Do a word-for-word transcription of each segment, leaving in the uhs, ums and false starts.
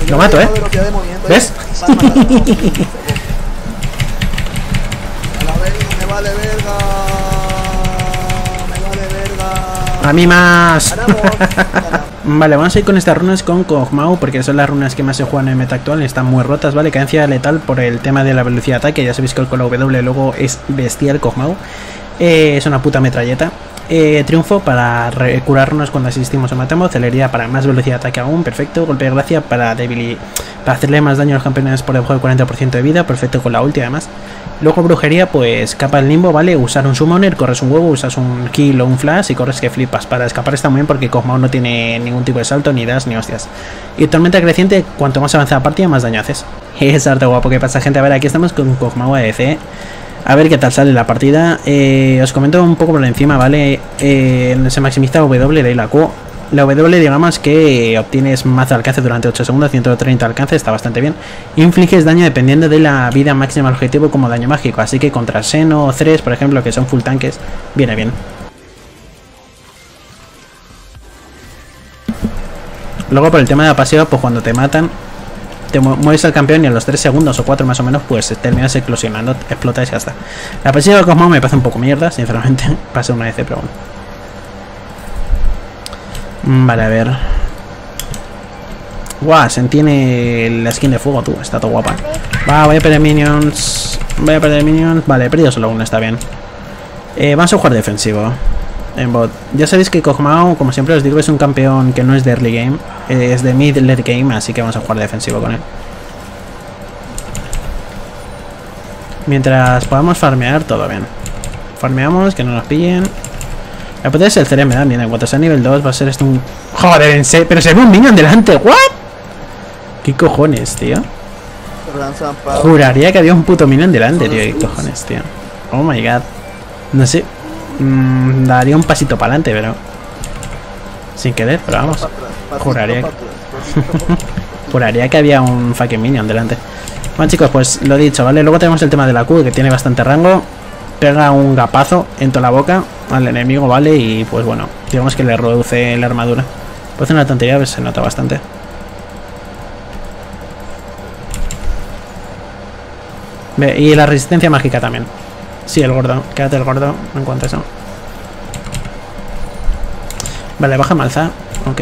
Lo mato, ¿eh? ¿Ves? A la verga, me vale verga. Me vale verga. A mí más. Ganamos. Vale, vamos a ir con estas runas con Kog'Maw, porque son las runas que más se juegan en el meta actual. Están muy rotas, ¿vale? Cadencia letal por el tema de la velocidad de ataque. Ya sabéis que con la W luego es bestial Kog'Maw. Eh, es una puta metralleta. Eh, triunfo para curarnos cuando asistimos o matamos. Celeridad para más velocidad de ataque aún. Perfecto. Golpe de gracia para debil para hacerle más daño a los campeones por debajo del cuarenta por ciento de vida. Perfecto con la ulti además. Luego brujería, pues capa del limbo, ¿vale? Usar un summoner, corres un huevo, usas un kill o un flash y corres que flipas. Para escapar está muy bien porque Kog'Maw no tiene ningún tipo de salto, ni dash, ni hostias. Y tormenta creciente, cuanto más avanza la partida, más daño haces. Es arte guapo. ¿Qué pasa, gente? A ver, aquí estamos con Kog'Maw A D C. A ver qué tal sale la partida. Eh, os comento un poco por encima, ¿vale? Eh, se maximiza W, de ahí la Q. La W, digamos que obtienes más alcance durante ocho segundos, ciento treinta alcance, está bastante bien. Infliges daño dependiendo de la vida máxima del objetivo como daño mágico, así que contra Shen o Thresh, por ejemplo, que son full tanques, viene bien. Luego por el tema de la pasiva, pues cuando te matan, te mu mueves al campeón y a los tres segundos o cuatro más o menos, pues terminas explosionando, explotas y ya está. La pasiva de Kog'Maw me parece un poco mierda, sinceramente, pasa una vez, pero bueno. Vale, a ver. Guau, se tiene la skin de fuego, tú. Está todo guapa. Va, voy a perder minions. Voy a perder minions. Vale, he perdido solo uno, está bien. Eh, vamos a jugar defensivo. En bot. Ya sabéis que Kog'Maw, como siempre os digo, es un campeón que no es de early game. Eh, es de mid late game, así que vamos a jugar defensivo con él. Mientras podamos farmear, todo bien. Farmeamos, que no nos pillen. La potencia del cerebro me da bien. En cuanto sea nivel dos va a ser esto un... Joder, en serio. Pero se ve un minion delante. ¿What? ¿Qué cojones, tío? Juraría que había un puto minion delante, tío. ¿Qué cojones, tío? Oh my god. No sé. Mm, daría un pasito para adelante, pero... Sin querer, pero vamos. Juraría que... Juraría que había un fucking minion delante. Bueno, chicos, pues lo dicho, ¿vale? Luego tenemos el tema de la Q, que tiene bastante rango. Pega un gapazo en toda la boca al enemigo, ¿vale? Y pues bueno, digamos que le reduce la armadura. Pues una tontería, pues se nota bastante. Ve, y la resistencia mágica también. Sí, el gordo, quédate el gordo en cuanto a eso. Vale, baja malza, ok.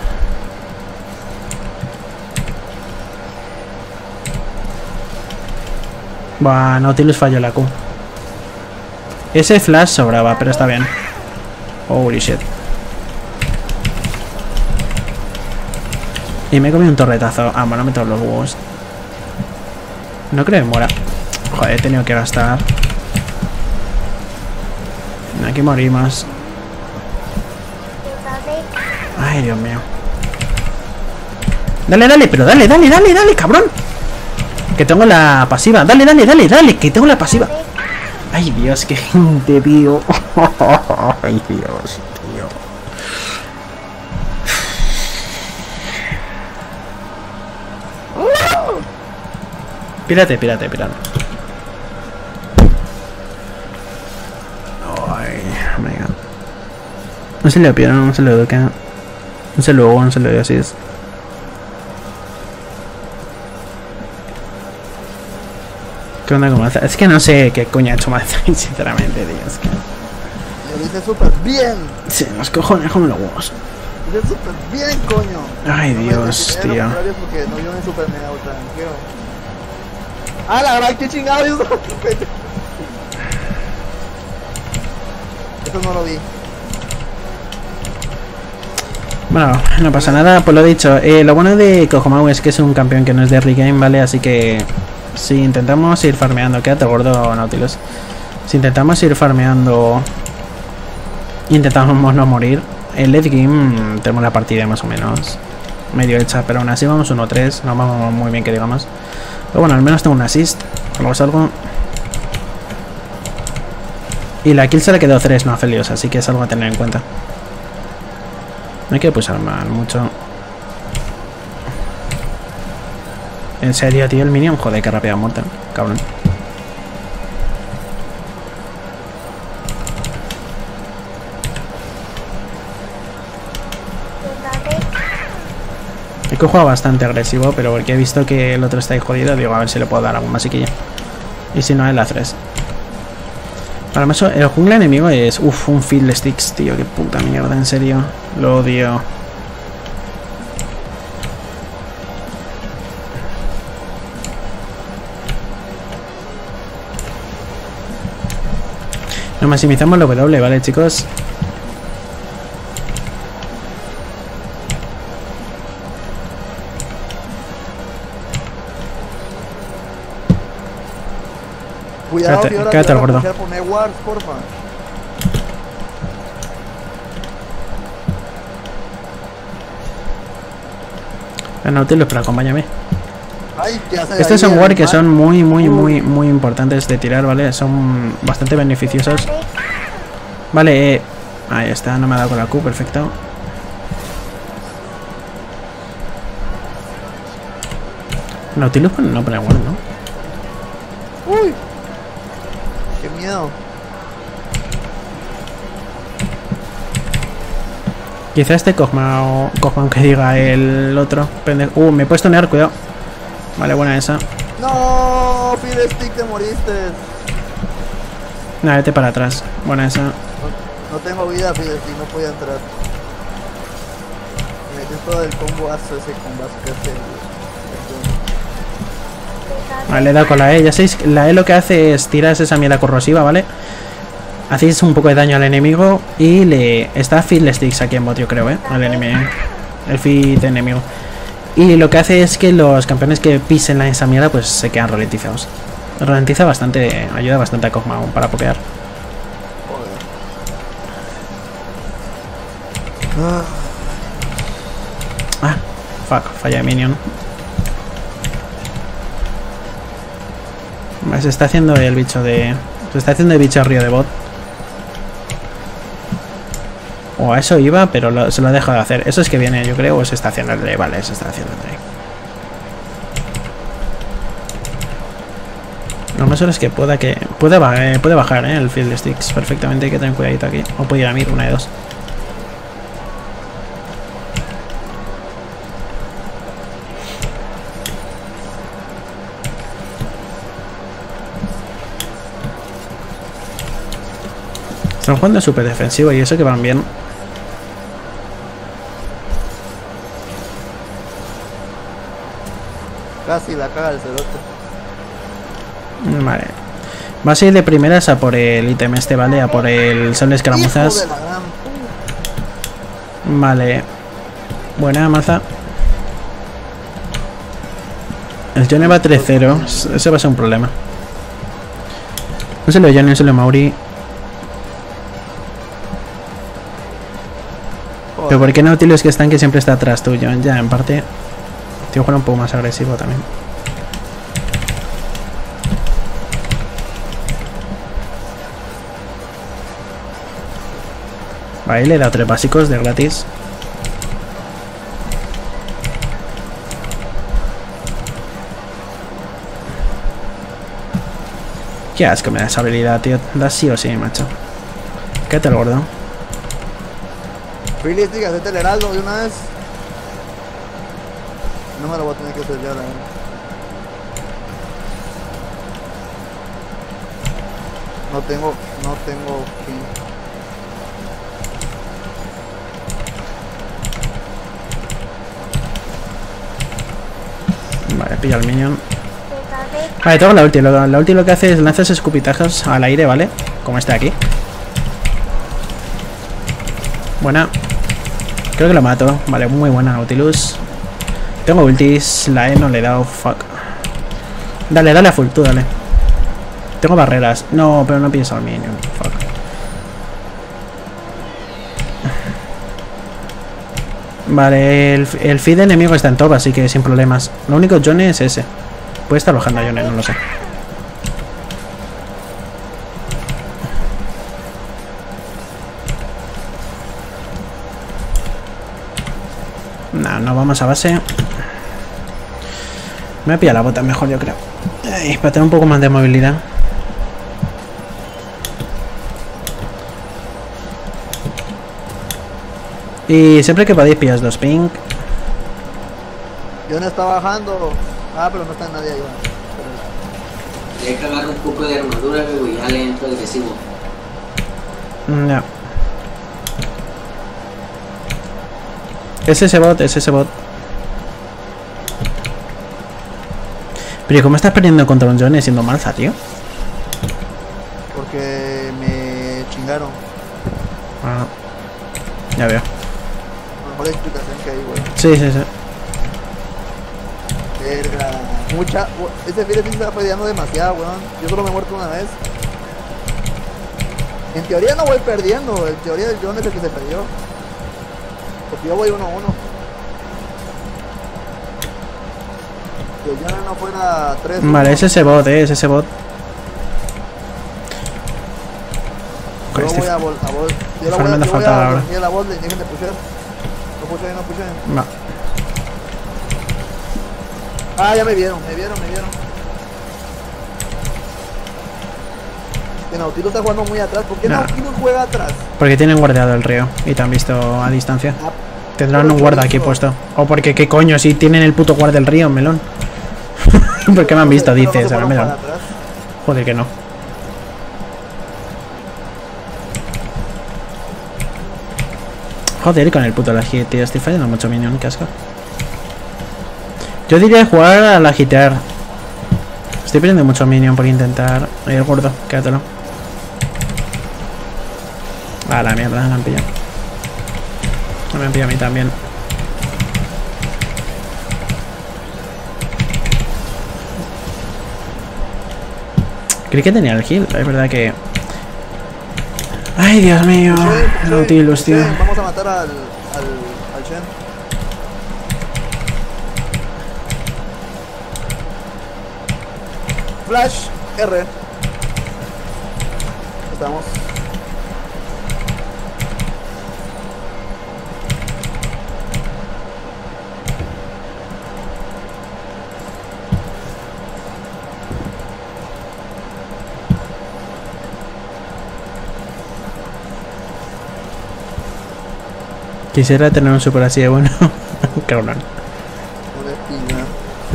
Buah, Nautilus falló la Q. Ese flash sobraba, pero está bien. Holy shit. Y me he comido un torretazo. Ah, bueno, me toco los huevos. No creo que muera. Joder, he tenido que gastar. Aquí morimos. Ay, Dios mío. Dale, dale, pero dale, dale, dale, dale, cabrón. Que tengo la pasiva. Dale, dale, dale, dale, que tengo la pasiva. Ay, Dios, qué gente, tío. Ay, Dios, tío. Pírate, pírate, pírate. Ay, oh my god. No se le pira, no se le educa. No se lo, no se le así es. ¿Qué onda con Malza? Es que no sé qué coño ha hecho Malza, sinceramente, tío. Es que... Lo hice súper bien. Sí, los cojones como los huevos. Lo hice súper bien, coño. Ay, no Dios, me tío. Porque no yo en super mega ultra, no quiero. Ah, la verdad, qué chingado. Yo Eso no lo vi. Bueno, no pasa nada, pues lo dicho. Eh, lo bueno de Kog'Maw es que es un campeón que no es de early game, ¿vale? Así que si intentamos ir farmeando, quédate gordo, Nautilus. Si intentamos ir farmeando, intentamos no morir. En late game tenemos la partida más o menos medio hecha, pero aún así vamos uno tres, no vamos muy bien que digamos. Pero bueno, al menos tengo un assist, algo es algo. Y la kill se le quedó tres, no a Felios, así que es algo a tener en cuenta. No hay que pulsar mal mucho. En serio, tío, el minion. Joder, qué rápida muerte, cabrón. que he jugado bastante agresivo, pero porque he visto que el otro está ahí jodido, digo, a ver si le puedo dar algún masiquillo. Y si no, el A tres. Para más, el jungla enemigo es... Uff, un Fiddlesticks, tío, qué puta mierda, en serio. Lo odio. Nos maximizamos lo W, ¿vale, chicos? Cuidado, Quédate, Fiora, quédate al Fiora, gordo. poner wards, porfa. El Nautilus, pero acompáñame. Ay, ¿qué hace Estos ahí son el wards que man? son muy, muy, muy, muy importantes de tirar, ¿vale? Son bastante beneficiosos. Vale, eh, ahí está, no me ha dado con la Q, perfecto. Nautilus no pone ward, ¿no? Uy. Qué miedo. Quizá este Cosma o Cosma aunque diga el otro. Pendejo. Uh, me he puesto near, cuidado. Vale, buena esa. No, Fiddlestick, te moriste. Nada, vete para atrás. Buena esa. No, no tengo vida, Fiddlestick, no podía entrar. Me metí todo el combo hace ese combo que hace el... Vale, le he dado con la E. Ya sabéis, la E lo que hace es tirar esa mierda corrosiva, ¿vale? Hacéis un poco de daño al enemigo y le... Está Fiddlesticks aquí en bot, yo creo, ¿eh? El enemigo. El feed enemigo. Y lo que hace es que los campeones que pisen la esa mierda pues se quedan ralentizados. Ralentiza bastante, ayuda bastante a Cosma para pokear. Joder. Ah, fuck, falla de minion. Se está haciendo el bicho de... Se está haciendo el bicho río de bot. O a eso iba, pero lo, se lo ha dejado de hacer. Eso es que viene, yo creo, o se está haciendo el drake. Vale, se está haciendo el drake. Lo más solo es que pueda que... Puede, eh, puede bajar, eh, el Fiddlesticks perfectamente. Hay que tener cuidadito aquí. O puede ir a mir, una de dos. Están jugando súper defensivo y eso que van bien. Casi la caga el cerote. Vale. Vas a ir de primeras a por el ítem este, ¿vale? A por el sol de escaramuzas. Hijo de la gran puta. Vale. Buena maza. El Johnny va tres cero. Ese va a ser un problema. No se lo Johnny, no se lo Mauri. Pero ¿por qué Nautilus que están que siempre está atrás tuyo? Ya, en parte. Tío, jugar un poco más agresivo también. Vale, le he dado tres básicos de gratis. Qué asco me da esa habilidad, tío. Da sí o sí, macho. Quédate el gordo. Fiddlestick, hacete el heraldo de una vez. No me lo voy a tener que hacer ya, la verdad. No tengo, no tengo fin. Vale, pilla el minion. Vale, tengo la ulti. Lo, la ulti lo que hace es lanzas escupitajos al aire, ¿vale? Como este de aquí. Buena. Creo que lo mato. Vale, muy buena Nautilus. Tengo ultis. La E no le he dado. Fuck. Dale, dale a full, tú dale. Tengo barreras. No, pero no pienso al minion. Fuck. Vale, el, el feed enemigo está en top, así que sin problemas. Lo único Johnny es ese. Puede estar bajando a Johnny, no lo sé. No, no vamos a base. Me voy a pillar la bota mejor, yo creo. Ay, para tener un poco más de movilidad. Y siempre que podáis pillas dos ping. John está bajando. Ah, pero no está nadie allá. Hay que agarrar un poco de armadura, güey, ya le entro agresivo. No. Es ese bot, es ese bot. Pero ¿y cómo estás perdiendo contra un Johnny siendo malza, tío? Porque me chingaron. Ah, ya veo. A lo mejor la explicación que hay, güey. Sí, sí, sí. Verga. Mucha. Ese Philip se está peleando demasiado, weón. Yo solo me he muerto una vez. En teoría no voy perdiendo. En teoría el John es el que se perdió. Porque yo voy uno a uno. Si el John no fuera tres. Vale, es ese bot, eh, es ese bot. Yo Este voy a bol, a bol. Yo la Farme voy a, le yo voy falta a ahora. dormir la bol, dejen de pusher. No pushen, no pushen. Va. Ah, ya me vieron, me vieron, me vieron. Que Nautilus está jugando muy atrás. ¿Por qué Nah. Nautilus juega atrás? Porque tienen guardado el río y te han visto a distancia. Ah, Tendrán pero un guarda aquí chorizo. puesto. O porque, ¿qué coño? Si tienen el puto guarda del río, melón. ¿Por qué me han No sé, visto? pero no Dices, se ahora fueron melón. para atrás. Joder, que no. Joder, con el puto Lagit, tío. Estoy fallando mucho minion, qué asco. Yo diría jugar al agitear. Estoy perdiendo mucho minion por intentar. Ahí el gordo, quédatelo. A la mierda, me han pillado. No me han pillado a mí también. Creí que tenía el heal, es verdad que... Ay, Dios mío. Pushen, Nautilus, pushen, tío. pushen. Vamos a matar al, al, al Shen. Flash R. Estamos. Quisiera tener un super así de bueno. Cabrón. Una espina.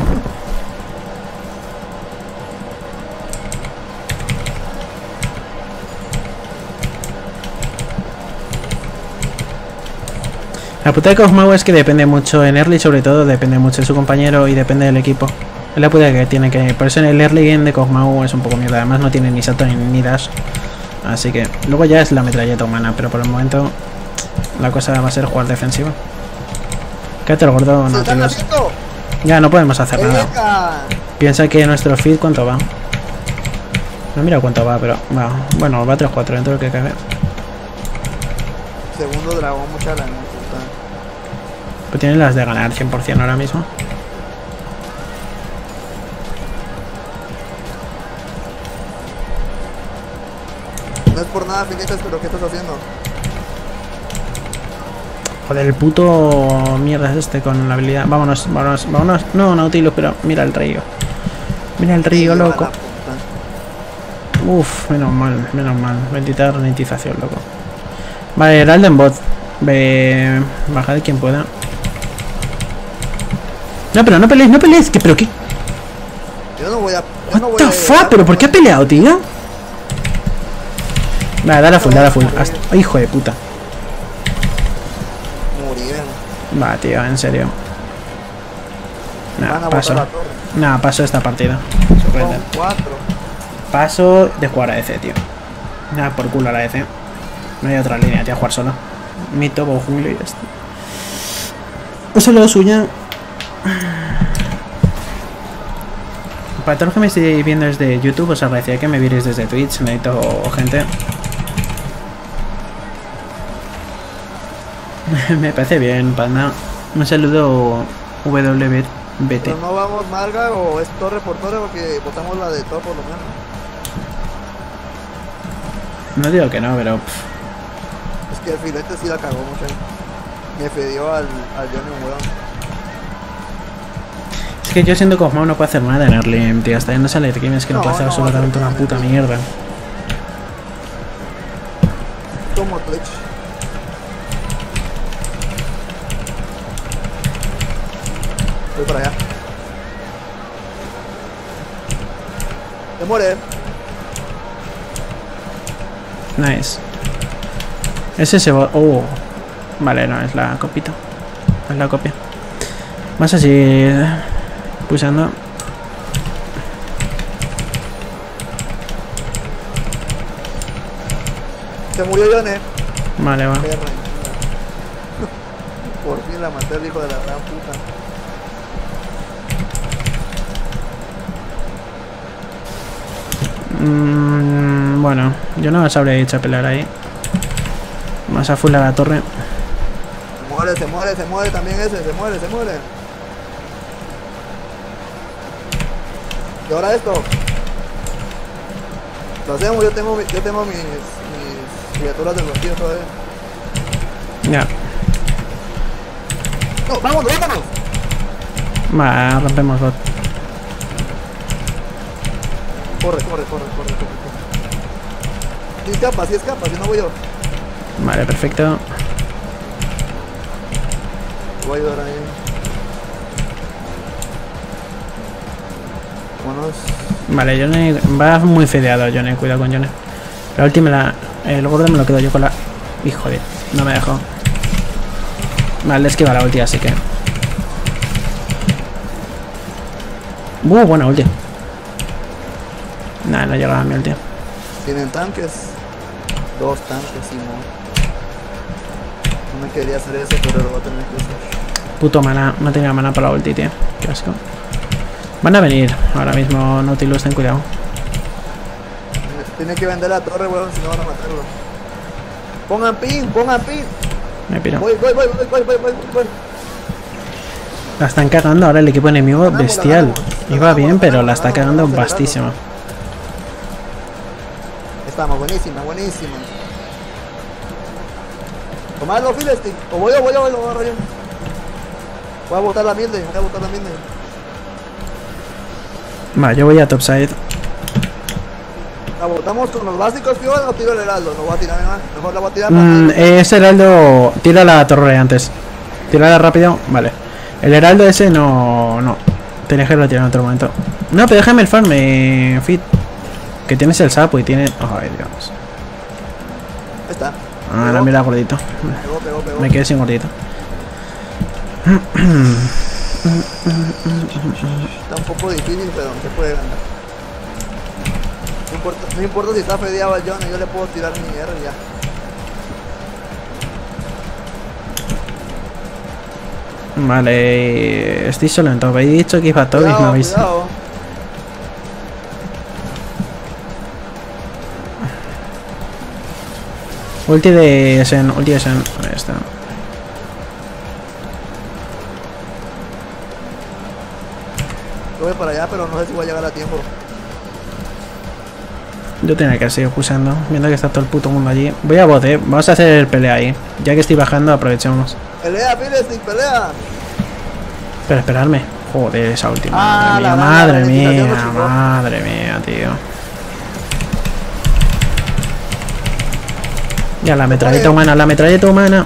La puta de Cosmau es que depende mucho en early, sobre todo depende mucho de su compañero y depende del equipo. Es la puta que tiene que... Por eso en el early game de Cosmau es un poco mierda. Además no tiene ni salto ni, ni dash. Así que luego ya es la metralleta humana, pero por el momento la cosa va a ser jugar defensivo. Quédate el gordo, ¡Se están Nautilus. haciendo! Ya no podemos hacer nada. ¡Venga! Piensa que nuestro feed cuánto va. No mira cuánto va, pero va. Bueno, va tres cuatro dentro de lo que cabe. Segundo dragón, mucha lana. puta. Pues tiene las de ganar cien por cien ahora mismo. No es por nada, Finitas, pero ¿qué estás haciendo? Joder, el puto mierda es este con la habilidad. Vámonos, vámonos, vámonos. No, Nautilus, pero mira el río. Mira el río, Lleva loco. la puta. Uf, menos mal, menos mal. Bendita ralentización, loco. Vale, el Alden Bot. Ve... Bajad quien pueda. No, pero no peleéis, no peleéis. ¿Qué, pero qué? Yo no voy a. Yo no What voy the a fuck? ¿Pero por qué ha peleado, tío? Vale, dale a full, dale a full. Hasta... oh, hijo de puta. Murieron. Va, tío, en serio. Van Nah, a paso. botar la torre. Nah, paso esta partida. Son cuatro. Paso de jugar a E C, tío. Nada, por culo a la E C. No hay otra línea, tío, a jugar solo. Mito o jungla y ya está. Eso es lo suya. Para todos los que me estéis viendo desde YouTube, os agradecería que me vierais desde Twitch. Necesito gente. Me parece bien, panda. Un saludo W B T. Pero no vamos Marga o es torre por torre porque botamos la de todo por lo menos. No digo que no, pero... pff, Es que el filete sí la cagó mucho ahí. Me fedió al, al Johnny un weón. es que yo siendo Cosmo no puedo hacer nada en early, tío. Hasta no sale game es que no, No, puedo hacer no, absolutamente una puta mierda. Como Twitch. Voy para allá. Se muere. Nice. Ese se va. Oh. Vale, no, es la copita. Es la copia. Vas así. Pulsando. Se murió Yone. Vale, va. Perra. Por fin la maté, el hijo de la gran puta. Mm, bueno, yo no os habría dicho pelear ahí. Más a full a la torre. Se muere, se muere, se muere también ese, se muere, se muere. Y ahora esto. Lo hacemos, yo tengo, yo tengo mis, mis criaturas del vacío todavía. Ya. No, vamos, vámonos. Va, rompemos bot. Corre, corre, corre, corre, corre. Si escapa, si escapa, si no voy yo. Vale, perfecto. Voy a ayudar ahí. Vámonos. Vale, Yone va muy fedeado, Yone, cuidado con Yone. La última, la, el gordo me lo quedo yo con la... Hijo de... No me dejó. Vale, le esquiva la ulti, así que... Uh, buena ulti. Nah, no llegaba a mi ulti. Tienen tanques. Dos tanques y no. No me quería hacer eso, pero lo voy a tener que hacer. Puto mana, no tenía mana para la ulti, tío. Qué asco. Van a venir ahora mismo, Nautilus, ten cuidado. Tiene que vender la torre, weón, si no van a matarlo. Pongan pin, pongan pin. Me piro. Voy, voy, voy, voy, voy, voy, voy, voy. La están cagando ahora el equipo enemigo, Ganamos, bestial. ganamos, Iba ganamos, bien, ganamos, pero la está ganamos, cagando ganamos, bastísimo. Estamos, buenísima, buenísima. Tomadlo, Philestic. O voy yo, voy yo, voy yo, voy yo. Voy a botar la mierda, voy a botar la mierda. Va, yo voy a topside. La botamos con los básicos, tío, o tiro el heraldo. No voy a tirar nada, mejor la voy a tirar Mm, para... ese heraldo, tira la torre antes. Tírala rápido, vale. El heraldo ese no, no. Tenés que retirar en otro momento. No, pero déjame el farm, eh, Fit. Que tienes el sapo y tiene... Ay, Dios. Ahí está. Ah, no, mira, gordito. Pegó, pegó, pegó. Me quedé sin gordito. Está un poco difícil, pero se puede ganar. No importa, no importa si está fedeado el John, yo le puedo tirar mi R y ya. Vale, estoy solo en top. He dicho que iba a top y Cuidado, no habéis... cuidado. Ulti de Sen, ulti de Sen. Ahí está. Yo voy para allá, pero no sé si voy a llegar a tiempo. Yo tenía que seguir pulsando, viendo que está todo el puto mundo allí. Voy a bot, eh. Vamos a hacer pelea ahí. Ya que estoy bajando, aprovechemos. Pelea, Philestic, pelea. Pero esperadme. Joder, esa última. Ah, Madre mía, la- la- madre la mía, ralentización lo chingó. madre mía, tío. Ya, la metralleta humana, la metralleta humana.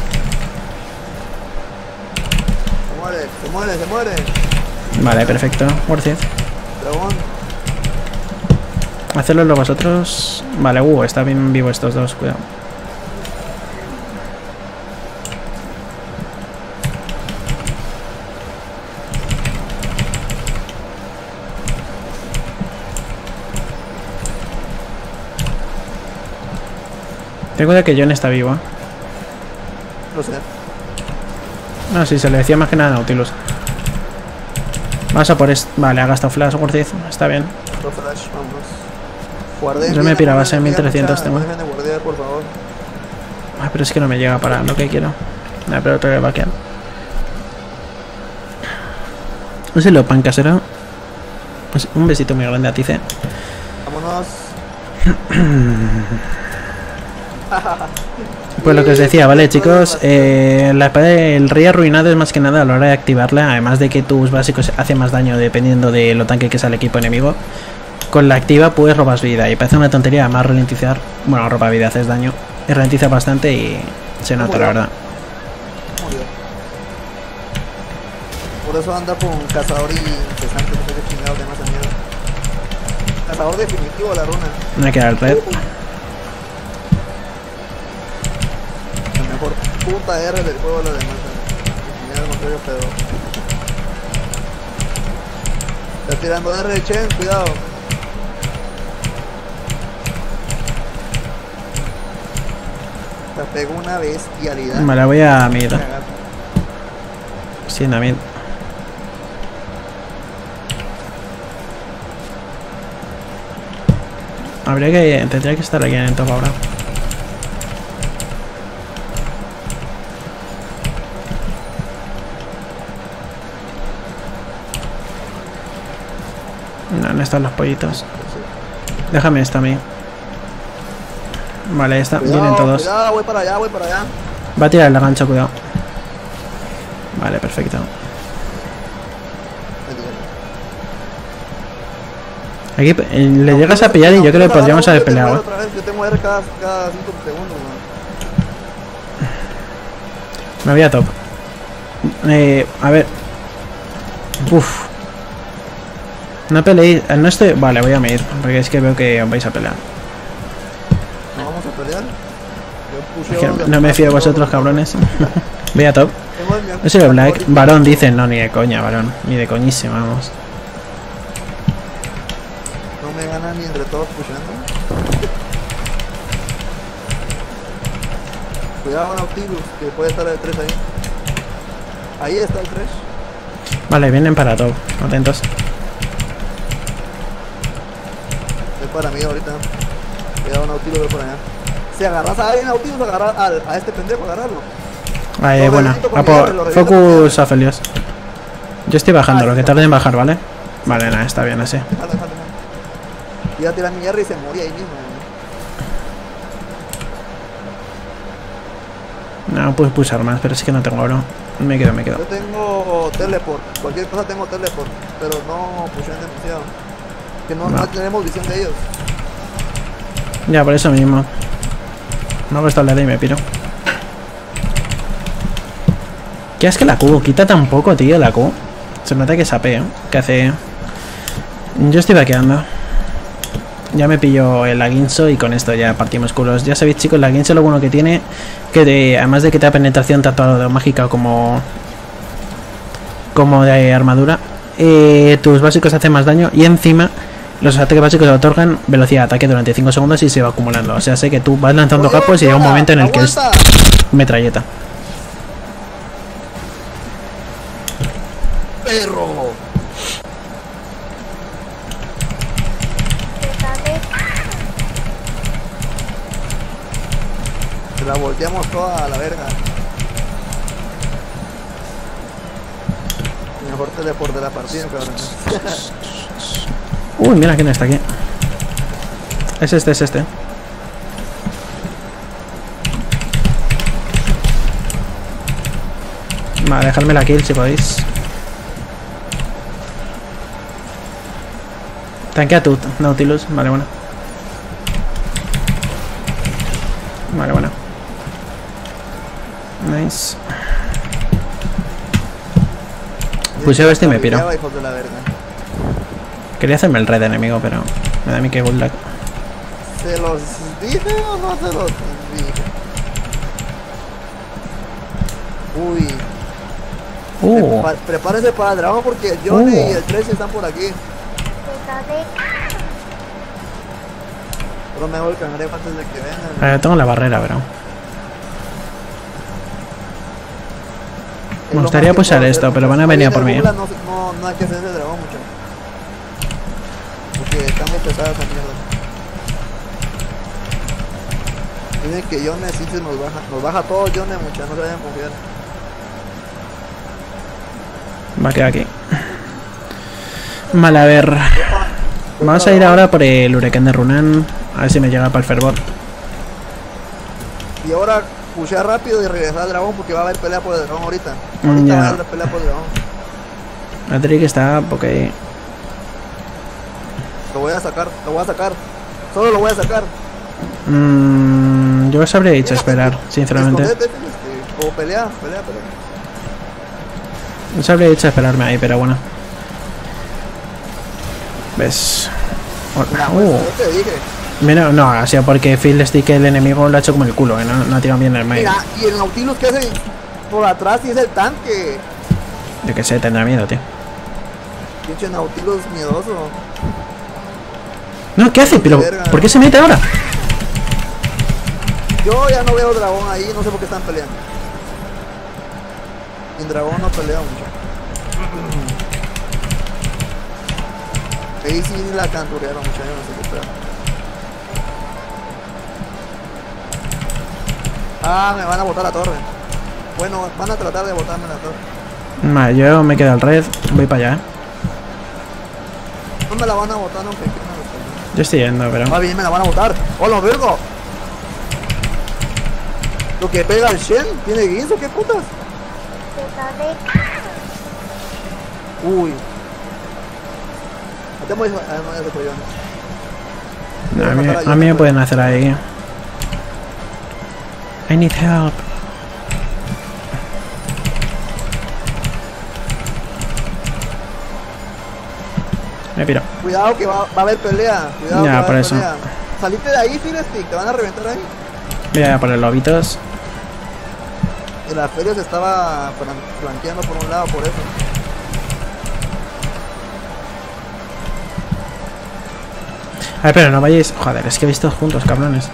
Se muere, se muere, se muere. Vale, perfecto. Worth it. Dragón. Hacerlo vosotros. Vale, uh, está bien vivo estos dos, cuidado. Ten cuidado que John está vivo. No sé. No, sí, se le decía más que nada a Nautilus. Vamos a por esto. Vale, ha gastado flash, worth it. Está bien. Otro flash, vámonos. Guardé Yo me bien, piraba guardé en bien, mil trescientos mucha- tengo. no dejen de guardear, por favor. Ay, pero es que no me llega para lo que quiero. Nah, pero tengo que vaquear. Un saludo pan casero. Pues un besito muy grande a Tice. Vámonos. Pues lo que os decía, vale chicos, eh, la espada del rey arruinado es más que nada a la hora de activarla, además de que tus básicos hacen más daño dependiendo de lo tanque que sea el equipo enemigo. Con la activa pues robas vida y parece una tontería, además ralentizar, bueno, roba vida, haces daño, y ralentiza bastante y se nota la verdad. Murió. Por eso anda con cazador y incesante, no sé qué chingados de más miedo. Cazador definitivo la runa. Me queda el red. La mejor puta R del juego lo demás. Mira el contrario, pero. Está tirando R de Chen, cuidado. Te pegó una bestialidad. Me la voy a mid. Sí, a mid. Habría que... Tendría que estar aquí en el top ahora. No, no están los pollitos. Déjame esta a mí. Vale, esta. Cuidado, Vienen todos. Cuidado, voy para allá, voy para allá. Va a tirar la gancha, cuidado. Vale, perfecto. Aquí eh, le llegas a pillar y yo creo que podríamos haber peleado. ¿Eh? Otra vez, yo tengo R cada, cada cinco segundos, man. Me voy a top. Eh, a ver. Uf. No peleéis. No estoy. Vale, voy a medir. Porque es que veo que os vais a pelear. ¿No vamos a pelear? Yo Es que puse no me fío de vosotros, cabrones. Voy a top. Tengo el mi- No soy Black. Varón dicen. No, ni de coña, varón. Ni de coñísima, vamos. No me ganan ni entre todos pushando. Cuidado con Nautilus, que puede estar el tres ahí. Ahí está el tres. Vale, vienen para top. Atentos. Es para mí ahorita. Cuidado Nautilus, voy por allá. Si agarras a alguien Nautilus, agarra al, a este pendejo, agarrarlo. Ahí, Lo buena. reviento con A mi R, por lo reviento con mi Focus R. a Felios. Yo estoy bajando, lo que tarde en bajar, ¿vale? Vale, nada, está bien así. Déjalo, déjalo, déjalo. Iba a tirar mi R y se moría ahí mismo. No, puedes pulsar más, pero es que no tengo oro. Me quedo, me quedo. Yo tengo teleport, cualquier cosa tengo teleport, pero no pusieron demasiado. Que no, no. No. no tenemos visión de ellos. Ya, por eso mismo. Me hago esta oleada y me piro. ¿Qué es que la Q? Quita tan poco, tío, la Q. Se nota que sapea, que hace... Yo estoy vaqueando. Ya me pillo el Aguinso y con esto ya partimos culos. Ya sabéis, chicos, el Aguinso lo bueno que tiene, que de, además de que te da penetración tanto a lo de mágica como como de armadura, eh, tus básicos hacen más daño y encima los ataques básicos otorgan velocidad de ataque durante cinco segundos y se va acumulando. O sea, sé que tú vas lanzando Oye, capos y llega un aguanta, momento en el que es aguanta. metralleta. ¡Perro! Se la volteamos toda a la verga. Mejor teleport de la partida, cabrón. Uy, mira quién está aquí. Es este, es este. Vale, dejadme la kill si podéis. Tanquea tú, Nautilus. Vale, bueno. Vale, bueno. Nice. Puseo este y me piro. Hijos de la verga. Quería hacerme el red enemigo, pero me da a mí que good luck. ¿Se los dije o no se los dije? Uy. Uh, Prepa- prepárese para el dragón porque el Johnny Uh. y el trece están por aquí. Pero me hago el cangrejo antes de que vengan. eh, tengo la barrera, pero... Es Me lo gustaría más que pushar puedo esto, hacer, pero van a porque venir si a por mí, viene ¿eh? el Gula, No, no, no hay que hacer ese dragón mucho. Porque está muy pesada esa mierda. Dicen que Yone sí se nos baja. Nos baja todo Yone mucha, no se vayan a confiar. Va a quedar aquí. Vale, a ver. Vamos a ir ahora por el huracán de Runan. A ver si me llega para el fervor. Y ahora pushar rápido y regresar al dragón porque va a haber pelea por el dragón ahorita. Mm, Ahorita ya. va a haber pelea por el dragón. La trick está porque... Lo voy a sacar, lo voy a sacar. Solo lo voy a sacar. Mmm, yo os habría dicho esperar, sinceramente. Escondete, este, o pelea, pelea, pelea. Os habría dicho esperarme ahí, pero bueno. ¿Ves? Mira, Uh. pues, yo te dije. Mira, no, ha sido porque Phil Stick, el enemigo, lo ha hecho como el culo, que no, no ha tirado bien el medio. Mira, y el Nautilus que hace por atrás y es el tanque. Yo que sé, tendrá miedo, tío. Pinche Nautilus miedoso. No, ¿qué hace? Pero, Verga. ¿por qué se mete ahora? Yo ya no veo dragón ahí, no sé por qué están peleando. En dragón no pelea mucho. Ahí sí la canturearon mucho, yo no sé qué pedo. Ah, me van a botar la torre. Bueno, van a tratar de botarme la torre. Vale, yo me quedo al red, voy para allá, ¿eh? No me la van a botar aunque quieran. Yo estoy yendo, pero... Va bien, me la van a botar. ¡Hola, vergo! Lo que pega el Shen, ¿tiene guinzo? ¿Qué putas? Uy. Hacemos eso. Ah, no, ya se fue yo. No, a, mí, a mí me pueden hacer ahí. I need help. Me piro. Cuidado que va, va a haber pelea. Cuidado Ya, que va a por haber eso. pelea. Salite de ahí, Philestick, te van a reventar ahí. Voy a por el lobitos. Y la feria se estaba flan- flanqueando por un lado, por eso. A ver, pero no vayáis... Joder, es que he visto juntos, cabrones.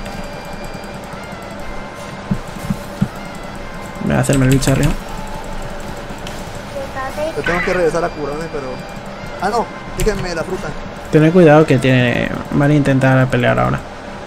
Voy a hacerme el bicho arriba. Yo tengo que regresar a curarme, pero... Ah, no, déjenme la fruta. Tened cuidado que tiene... van a intentar pelear ahora.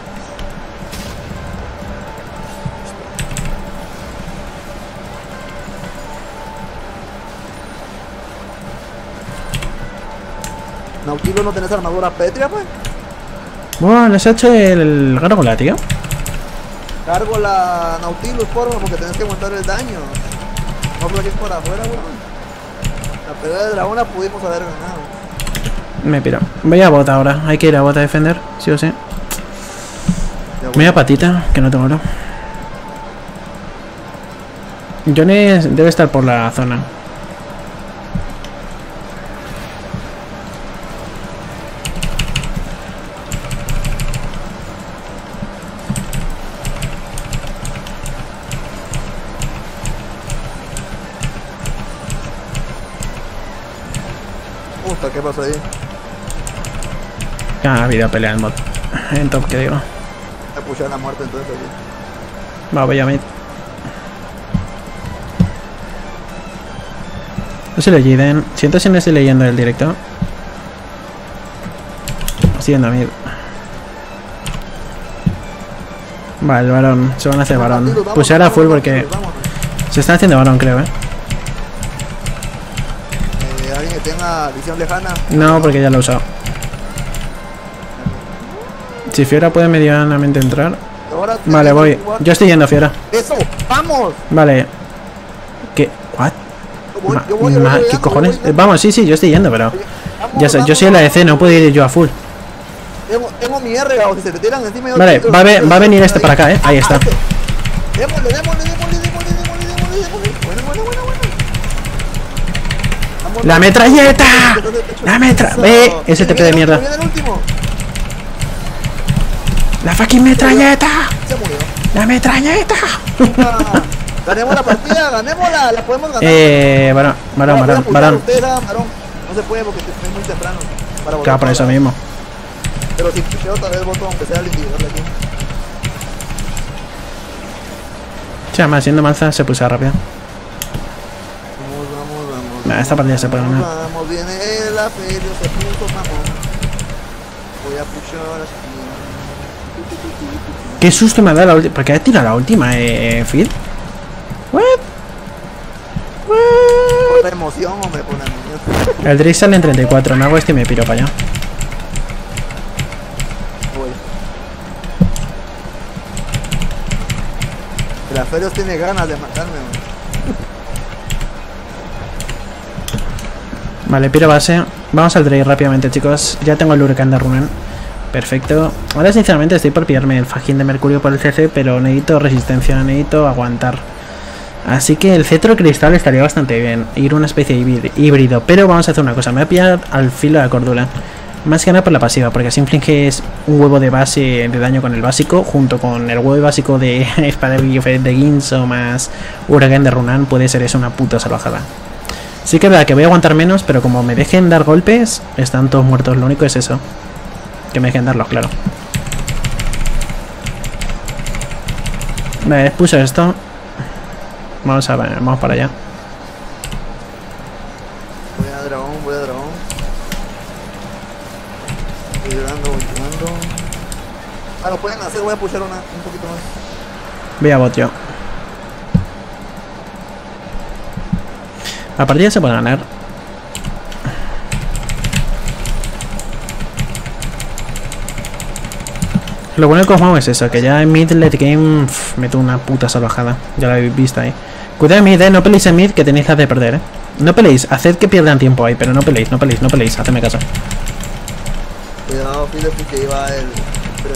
Nautilus, ¿no tenés armadura pétrea, pues? Bueno, les he hecho el gárgola, tío. Cargo la Nautilus, porfa, porque tenés que aguantar el daño. No por aquí por afuera, weón. La pelea de dragón la pudimos haber ganado. Me piro. Voy a bota ahora. Hay que ir a bota a defender, sí o sí. Ya, Voy a patita, que no tengo oro. Johnny debe estar por la zona. Puta, ¿qué pasó ahí? Ah, ha habido pelea en bot. En top, que digo. Me pusieron la muerte entonces aquí. Va, voy a mid. No se lo lleven. Siento si no estoy leyendo el directo. Estoy yendo a mid. Va, el varón. Se van a hacer varón. Pues ahora full porque se están haciendo varón, creo, eh. Eh, alguien que tenga visión lejana. No, porque ya lo he usado. Si Fiora puede medianamente entrar. Ahora Vale, tenemos voy. que jugar- Yo estoy yendo, Fiora. ¡Eso! ¡Vamos! Vale. ¿Qué? ¿What? Yo voy, Ma- yo voy, yo ma- voy ¿Qué llegando, cojones? yo voy Eh, Vamos, sí, sí, yo estoy yendo, pero... llegando. Vamos, Ya sé, yo vamos, soy el A D C, vamos. no puedo ir yo a full. Tengo, tengo mi R, o si se te tiran encima yo Vale, te- va a, ve- va a venir este para acá, eh. Ahí está. Démosle, démosle, démosle, démosle, démosle, démosle, démosle. Bueno, bueno, bueno, bueno. Vamos, ¡La vamos, metralleta! vamos, vamos, vamos. ¡La metra... Eso. ¡Ve! S T P de Viene el mierda. último, viene el último. ¡La fucking metralleta! Se murió. ¡La metralleta! Ah, ganemos la partida, ganémosla, la podemos ganar. Eh... Varón, varón, Ahora voy a varón, apoyar a varón. ustedes, hagan varón. No se puede porque es muy temprano. Para votar Claro, por eso para- mismo. Pero si pucheo tal vez voto aunque sea el individual de aquí. Sí, además, siendo malza se puso rápido. Vamos, vamos, vamos. Nah, esta partida se puede vamos, ganar. Vamos, viene el aferio, se puso mamón. Voy a puchar aquí. Qué susto me ha dado la última. ¿Por qué ha tirado la última, eh, Phil? What? What? Por la emoción, hombre, por la emoción. El Drake sale en treinta y cuatro. Me hago este y me piro para allá. Voy. El aferio tiene ganas de matarme, hombre. Vale, piro base. Vamos al Drake rápidamente, chicos. Ya tengo el huracán de Runen. Perfecto. Ahora sinceramente estoy por pillarme el fajín de mercurio por el C C, pero necesito resistencia, necesito aguantar. Así que el cetro cristal estaría bastante bien. Ir una especie de híbrido. Pero vamos a hacer una cosa. Me voy a pillar al filo de la cordura. Más que nada por la pasiva, porque así infliges un huevo de base de daño con el básico, junto con el huevo básico de espada de Ginso más huracán de Runan, puede ser eso una puta salvajada. Sí que es verdad que voy a aguantar menos, pero como me dejen dar golpes, están todos muertos. Lo único es eso, que me dejen darlos, claro. Vale, puse esto. Vamos a ver, vamos para allá. Voy a dragón, voy a dragón. Voy llorando, voy llorando. Ah, lo pueden hacer, voy a pushar una, un poquito más. Voy a bot yo. La partida se puede ganar. Lo bueno de Cosmo es eso, que ya en mid late game pff, meto una puta salvajada. Ya lo habéis visto ahí. Cuidado en mid, eh, no peleéis en mid, que tenéis las de perder, eh. No peleéis, haced que pierdan tiempo ahí, pero no peleéis, no peleéis, no peleéis, hacedme caso. Cuidado, Philip, porque iba el fresh.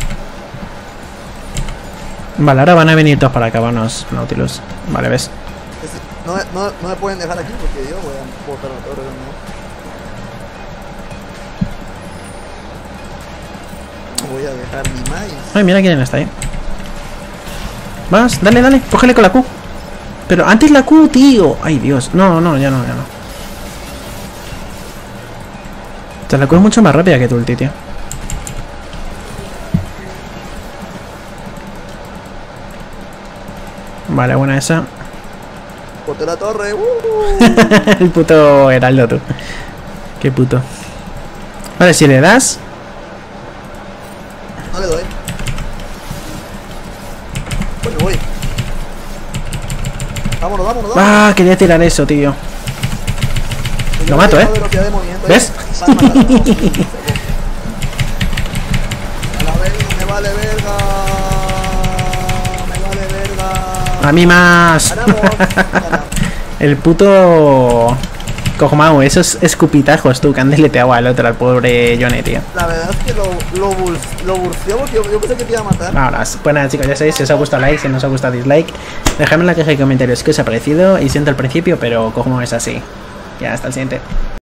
Vale, ahora van a venir todos para acá, vámonos, Nautilus. Vale, ves. No, no, no me pueden dejar aquí porque yo voy a botar la torre, ¿no? Voy a dejar mi maíz. Ay, mira quién está ahí. Vas, dale, dale, cógele con la Q. Pero antes la Q, tío. Ay, Dios. No, no, ya no, ya no. O sea, la Q es mucho más rápida que tu ulti, tío. Vale, buena esa. Boté la torre. Uh. El puto heraldo, tú. Qué puto. Vale, si le das... No le doy. Pues me voy. Vámonos, vámonos, vámonos. Ah, quería tirar eso, tío. Lo mato, ¿eh? ¿Ves? A la verga, me vale verga. Me vale verga. A mí más. Ganamos. Ganamos. El puto... Cogmau, esos escupitajos, tú, que han deleteado al otro, al pobre Johnny, tío. La verdad es que lo, lo, bul lo burció porque yo, yo pensé que te iba a matar. Ahora, pues nada, chicos, ya sabéis, si os ha gustado like, si no os ha gustado dislike, dejadme en la caja de comentarios qué os ha parecido, y siento al principio, pero Cogmau es así. Ya, hasta el siguiente.